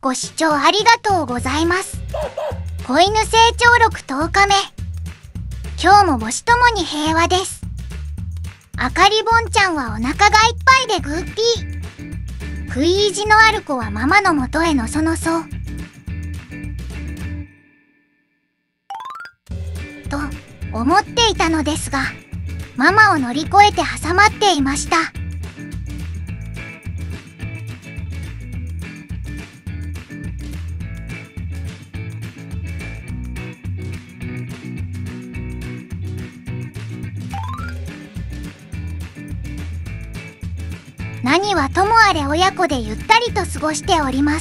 ご視聴ありがとうございます。子犬成長録10日目。今日も母子ともに平和です。あかりぼんちゃんはお腹がいっぱいでグーピー。食い意地のある子はママのもとへのそのそ。と思っていたのですが、ママを乗り越えて挟まっていました。何はともあれ親子でゆったりと過ごしております。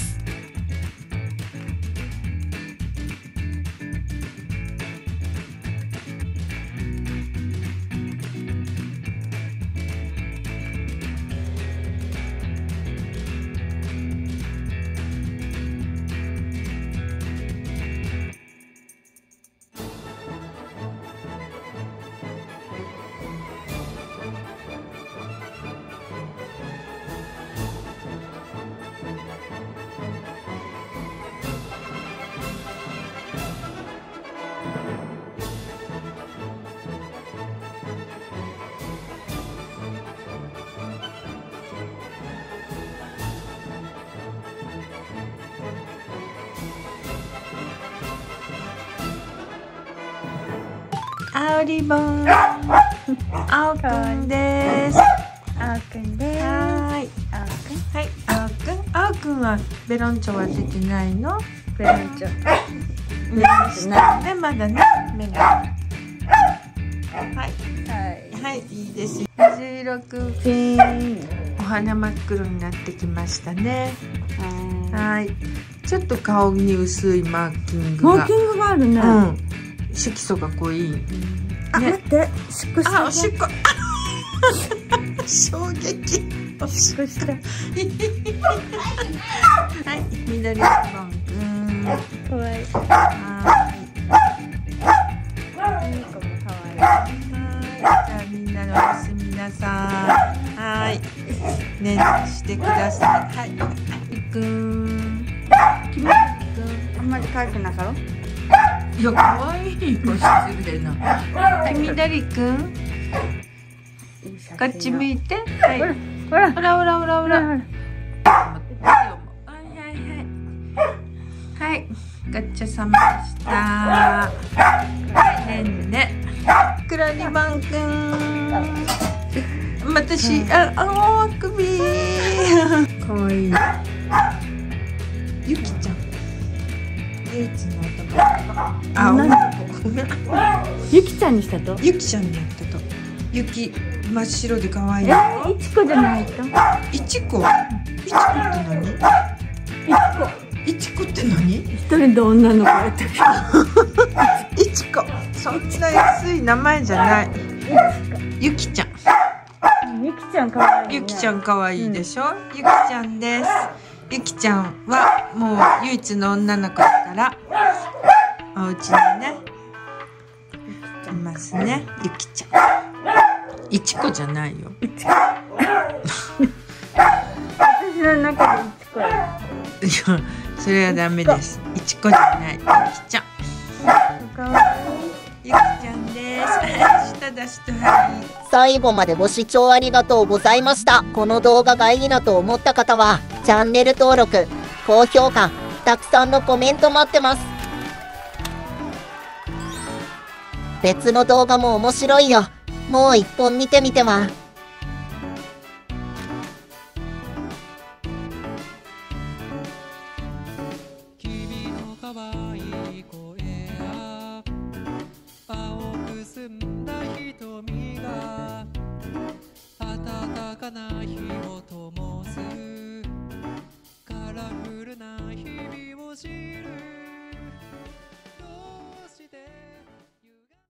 あおりぼん、あおくんです。 あおくんです。 はい、 あおくん。 はい、あおくん。あおくんはベロンチョは出てないの？ ベロンチョ。 ベロンチョないね、まだね。目が。はい、はい、いいです。水色くん、 ピーン。 お花真っ黒になってきましたね。はい。ちょっと顔に薄いマーキングが。 マーキングがあるね。 うん。色素が濃い。 あ、待って、しっこした。 あ、おしっこ。衝撃。 おしっこした。 はい、緑リボンくん。 かわいい。 はい。 この子もかわいい。 はい。じゃあみんなでおやすみなさい。はい。ね、してください。はい。くん。きみくん。 あんまり可愛くなかろう。 いや、可愛い子失礼な。きみだりくん。こっち向いて。はい。 ほら、 ほらほらほらほら。はいはいはい。はい。ごちそうさまでした。ねんね。くらりばんくん。私、あくび。かわいい。ゆきちゃん。唯一の男の子。 ゆきちゃんにしたと。 ゆきちゃんにやったと。ゆき真っ白で可愛い。 いちこじゃないと。 いちこ。いちこって何？いちこって何？ 一人で女の子やったけど。 いちこ。そんな安い名前じゃない。ゆきちゃん。 ゆきちゃん可愛いね。 ゆきちゃん可愛いでしょ。ゆきちゃんです。ゆきちゃんはもう唯一の女の子だからお家にねいますね。ゆきちゃん。いちこじゃないよ。 私の中でいちこや。 いや、それはダメです。いちこじゃない。ゆきちゃん。 可愛い。 ゆきちゃんです。舌出しとはい。 最後までご視聴ありがとうございました。この動画がいいなと思った方は、チャンネル登録、高評価、たくさんのコメント待ってます。別の動画も面白いよ。もう一本見てみては。 君の可愛い声や青く澄んだ瞳が温かな火を